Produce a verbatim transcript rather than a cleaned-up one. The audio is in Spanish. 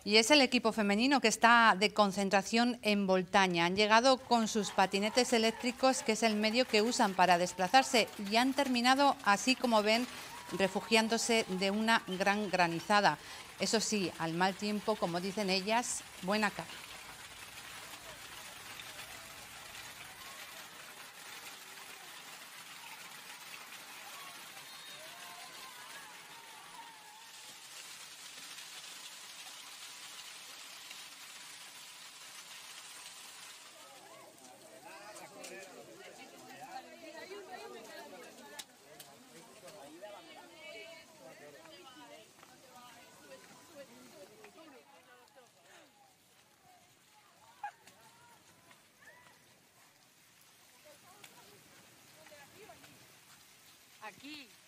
Y es el equipo femenino que está de concentración en Boltaña. Han llegado con sus patinetes eléctricos, que es el medio que usan para desplazarse, y han terminado, así como ven, refugiándose de una gran granizada. Eso sí, al mal tiempo, como dicen ellas, buena cara. Aquí.